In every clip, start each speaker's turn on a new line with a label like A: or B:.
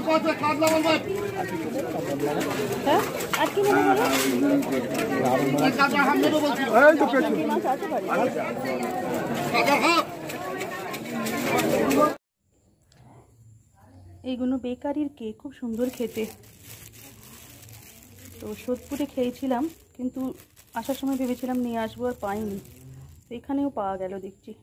A: আর কি নেবে বলো? এইগুলো বেকারির কেক, খুব সুন্দর খেতে। তো সোদপুরে খেয়েছিলাম, কিন্তু আসার সময় ভেবেছিলাম নিয়ে আসবো, আর পাইনি। তো এখানেও পাওয়া গেল দেখছি।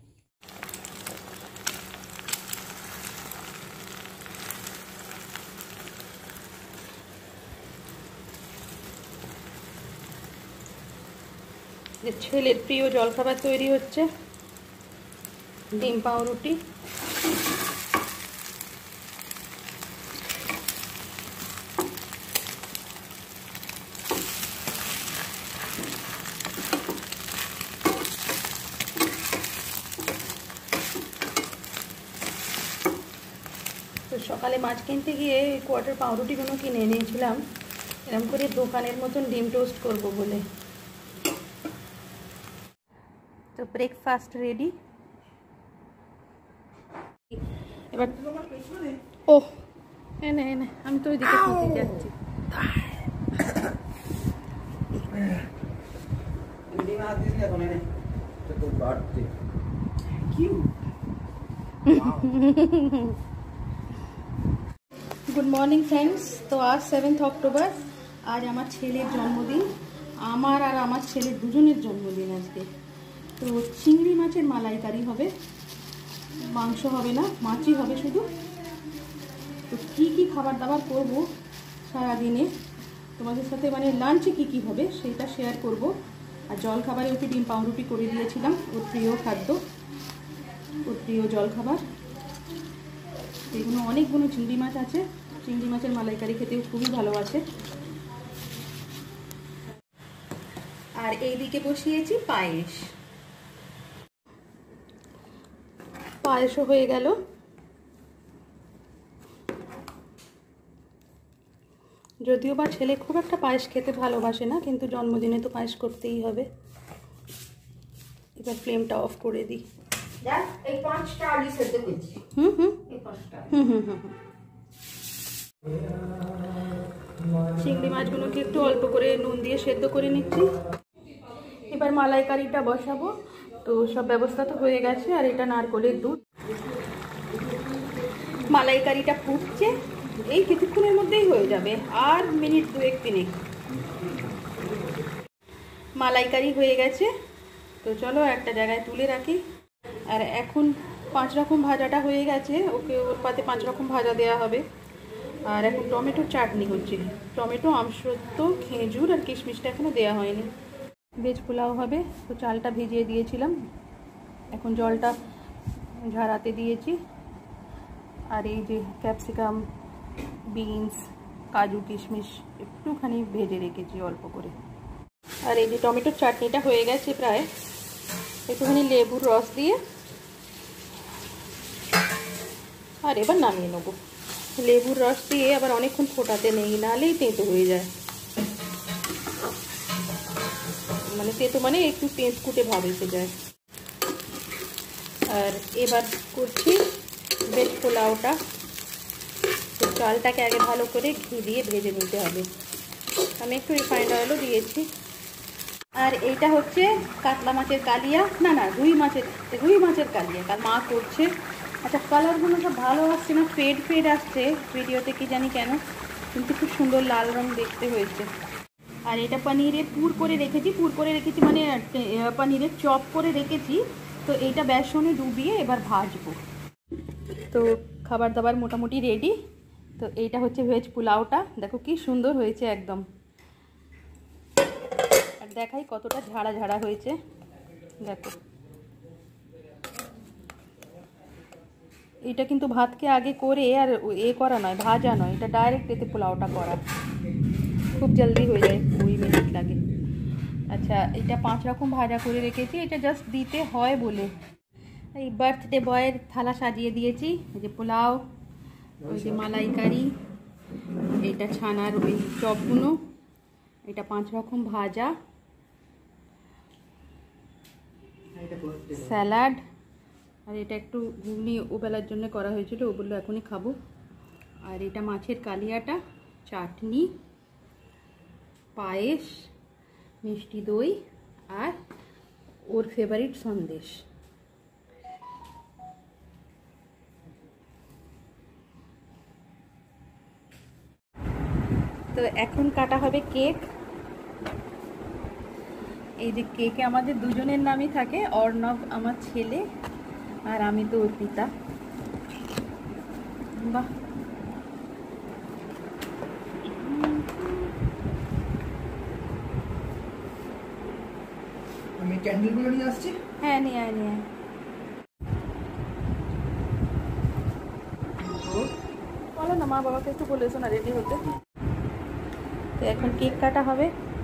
A: ছেলের প্রিয় জলখাবার তৈরি হচ্ছে, ডিম পাউরুটি। তো সকালে মাছ কিনতে গিয়ে কোয়ার্টার পাউরুটিগুলো কিনে এনেছিলাম, এরকম করে দোকানের মতন ডিম টোস্ট করব বলে। তো ব্রেকফাস্ট রেডি। এবার ও এনে এনে আমি তো ওইদিকে খুঁজতে যাচ্ছি। Good morning friends. তো আজ 7 অক্টোবর, আজ আমার ছেলের জন্মদিন। আমার আর আমার ছেলের দুজনের জন্মদিন আজকে। তো চিংড়ি মাছের মালাইকারি হবে, মাংস হবে না, মাছই হবে শুধু। তো কী কী খাবার দাবার করব সারাদিনে তোমাদের সাথে, মানে লাঞ্চে কী কী হবে সেটা শেয়ার করব। আর জল খাবারে ওকে ডিম পাউরুটি করে দিয়েছিলাম, ওর প্রিয় খাদ্য, ওর প্রিয় জলখাবার। এগুলো অনেকগুলো চিংড়ি মাছ আছে, চিংড়ি মাছের মালাইকারি খেতেও খুবই ভালোবাসে। আর এইদিকে বসিয়েছি পায়েস। পায়েসও হয়ে গেল। যদিও বা ছেলে খুব একটা পায়েস খেতে ভালোবাসে না, কিন্তু জন্মদিনে তো পায়েস করতেই হবে। এবার ফ্লেমটা অফ করে দিই। চিংড়ি মাছগুলোকে একটু অল্প করে নুন দিয়ে সেদ্ধ করে নিচ্ছি। এবার মালাইকারিটা বসাবো। তো সব ব্যবস্থা তো হয়ে গেছে। আর এটা নারকেলের দুধ। মালাইকারিটা ফুটছে, এই কিছুক্ষণের মধ্যেই হয়ে যাবে, আর মিনিট 2-3। মালাইকারি হয়ে গেছে। তো চলো একটা জায়গায় তুলে রাখি। আর এখন 5 রকম ভাজাটা হয়ে গেছে, ওকে ওর পাতে 5 রকম ভাজা দেওয়া হবে। আর এখন টমেটোর চাটনি হচ্ছে। টমেটো, আমসত্ব, খেজুর আর কিশমিশটা এখনও দেওয়া হয়নি। ভেজ পোলাও হবে। তো চালটা ভিজিয়ে দিয়েছিলাম, এখন জলটা ঝাড়াতে দিয়েছি। আর এই যে ক্যাপসিকাম, বিনস, কাজু, কিশমিশ একটুখানি ভেজে রেখেছি অল্প করে। আর এই যে টমেটোর চাটনিটা হয়ে গেছে প্রায়, একটুখানি লেবুর রস দিয়ে আর এবার নামিয়ে নেবো। লেবুর রস দিয়ে আবার অনেকক্ষণ ফোটাতে নেই, নাহলেই তেঁতো হয়ে যায়। মানে তেঁতো মানে একটু তেঁতকুটে ভাব এসে যায়। আর এবার করছি ভেজ পোলাওটা। তো চালটাকে আগে ভালো করে ঘি দিয়ে ভেজে নিতে হবে। আমি একটু রিফাইন্ড অয়েলও দিয়েছি। আর এইটা হচ্ছে কাতলা মাছের কালিয়া, না রুই মাছের কালিয়া, কাল মা করছে। আচ্ছা, কালারগুলো সব ভালো আসছে না, ফেড আসছে ভিডিওতে, কি জানি কেন, কিন্তু খুব সুন্দর লাল রং দেখতে হয়েছে। আর এটা পনিরের পুর করে রেখেছি মানে পনিরের চপ করে রেখেছি। তো এইটা বেসনে ডুবিয়ে এবার ভাজবো। তো খাবার দাবার মোটামুটি রেডি। তো এইটা হচ্ছে ভেজ পোলাওটা, দেখো কি সুন্দর হয়েছে একদম। আর দেখাই কতটা ঝাড়া ঝাড়া হয়েছে, দেখো। এটা কিন্তু ভাতকে আগে করে আর করা নয়, ভাজা নয়, এটা ডাইরেক্ট এতে পোলাওটা করা, খুব জলদি হয়ে যায়, 2 মিনিট লাগে। আচ্ছা, এটা 5 রকম ভাজা করে রেখেছি, এটা জাস্ট দিতে হয় বলে। এই বার্থডে বয়ের থালা সাজিয়ে দিয়েছি। এই যে পোলাও, ওই যে মালাইকারি, এটা ছানার ওই চপগুলো, এটা 5 রকম ভাজা, স্যালাড, আর এটা একটু ঘুগনি ওবেলার জন্য করা হয়েছিল, ওগুলো এখনই খাবো। আর এটা মাছের কালিয়াটা, চাটনি, পায়েস, মিষ্টি দই আর ওর ফেভারিট সন্দেশ। তো এখন কাটা হবে কেক। এই যে কেকে আমাদের দুজনের নামই থাকে, অর্ণব আমার ছেলে আর আমি তো ওর পিতা। বাহ,
B: আমি ক্যান্ডেলগুলো নিয়ে আসছি।
A: হ্যাঁ নিয়ে আয় নিয়ে আয়। বলো না, মা বাবাকে একটু বলেছো না রেডি হতে। তো এখন কেক কাটা হবে।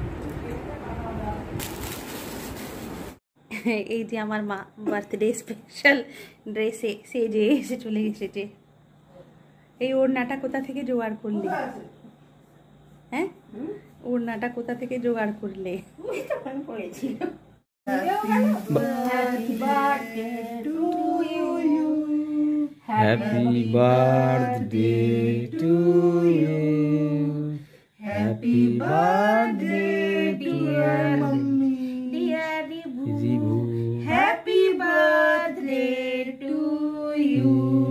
A: এই যে আমার মা বার্থডে স্পেশাল ড্রেসে সেজে এসে চলে এসেছে। এই ওড়নাটা কোথা থেকে জোগাড় করলে? হ্যাঁ, ওড়নাটা কোথা থেকে জোগাড় করলে?
C: Happy birthday to you. Happy birthday dear
B: mummy.
A: Dear
C: Zibu.
A: Happy birthday to you.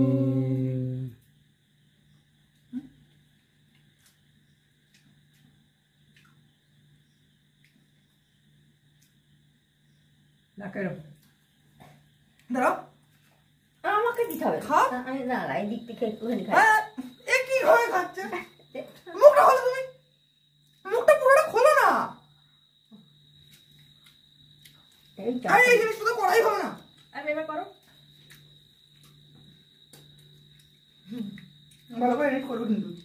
B: না কেন দাঁড়াও,
D: আমাকে দিতে হবে।
B: খাও।
D: আমি না এই দিক থেকে একটুখানি খাই।
B: হ্যাঁ, এ কি হয়ে খাচ্ছে? মুখটা খোলো তুমি, মুখটা পুরোটা খোলো না। আরে এই জিনিসটা তো করাই হবে না।
A: আমি এবার করো।
B: ভালো করে এডিট করবো কিন্তু।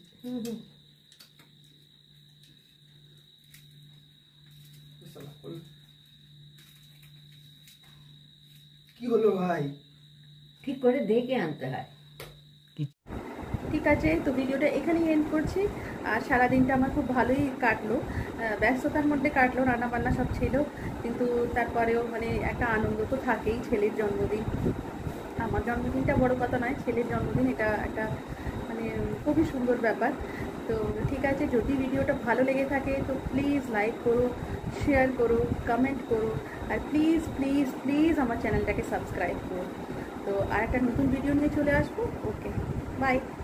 B: কি হলো ভাই?
D: ঠিক করে দেখে আনতে হয়।
A: ঠিক আছে, তো ভিডিওটা এখানেই এন্ড করছি। আর সারাদিনটা আমার খুব ভালোই কাটলো, ব্যস্ততার মধ্যে কাটলো, রান্নাবান্না সব ছিল, কিন্তু তারপরেও মানে একটা আনন্দ তো থাকেই। ছেলের জন্মদিন, আমার জন্মদিনটা বড় কথা নয়, ছেলের জন্মদিন এটা একটা মানে খুবই সুন্দর ব্যাপার। তো ঠিক আছে, যদি ভিডিওটা ভালো লেগে থাকে তো প্লিজ লাইক করো, শেয়ার করো, কমেন্ট করো, আর প্লিজ প্লিজ প্লিজ আমার চ্যানেলটাকে সাবস্ক্রাইব করো। তো আর একটা নতুন ভিডিও নিয়ে চলে আসবো। Okay, by.